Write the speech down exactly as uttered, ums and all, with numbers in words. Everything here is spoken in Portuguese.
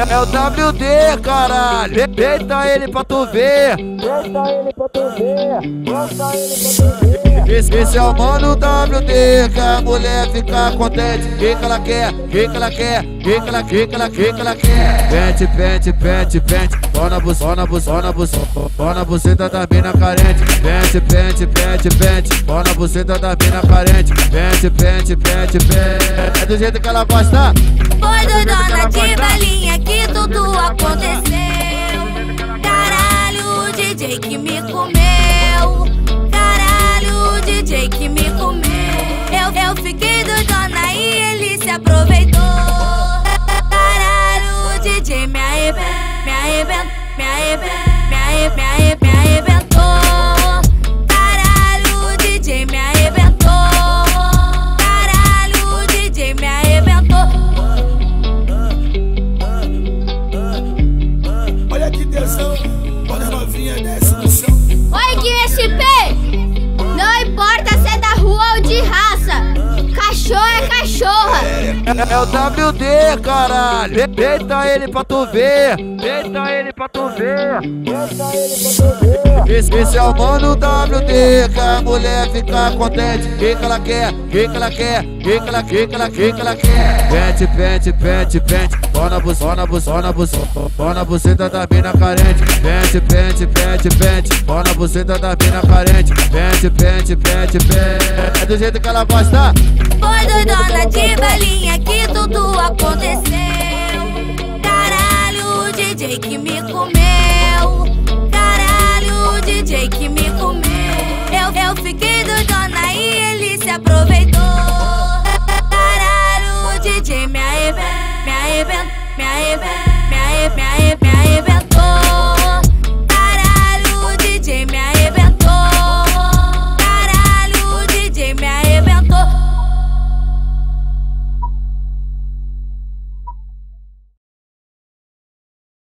É o W D, caralho. Deita ele pra tu ver. Deita ele pra tu ver. Deita ele pra tu ver. Esse, esse é o mano W D, que a mulher fica contente. Que que ela quer? Que que ela quer? Que que ela quer? Que ela quer? Que ela quer? Pente, pente, pente, pente. Bora buceta, bora buceta, bora buceta da mina carente. Pente, pente, pente, pente. Bora buceta da mina carente. Pente, pente, pente, pente. É do jeito que ela gosta. Foi doidona de balinha que tudo aconteceu. Caralho, o D J que me comeu. Caralho, o D J que me comeu. Eu, eu fiquei doidona e ele se aproveitou. Caralho, o D J me arrebentou, me arrebentou, me arrebentou, me arrebentou, me arrebentou, me arrebentou. Caralho, o D J me arrebentou. Caralho, o D J me arrebentou. Olha que tesão, quando a novinha desce no chão. Oi, Gui S P! Não importa se é da rua ou de raça, cachorro é cachorra. É, é o W D, caralho. Deita ele pra tu ver. Deita ele pra tu ver. Deita ele pra tu ver. Esse, esse é o mano W D, que a mulher fica contente. Que que ela quer? Que que ela quer? Que que ela quer? Que ela quer? Que ela quer? Pente, pente, pente, pente. Bora buceta, bora buceta, bora buceta da mina carente. Pente, pente, pente, pente. Bora buceta da mina carente. Pente, pente, pente, pente. É do jeito que ela gosta. Foi doidona de balinha que tudo aconteceu. Caralho, o D J que me comeu. Caralho, o D J que me comeu. Eu, eu fiquei doidona e ele se aproveitou. Caralho, o D J me arrebentou, me arrebentou, me arrebentou, me arrebentou, me arrebentou.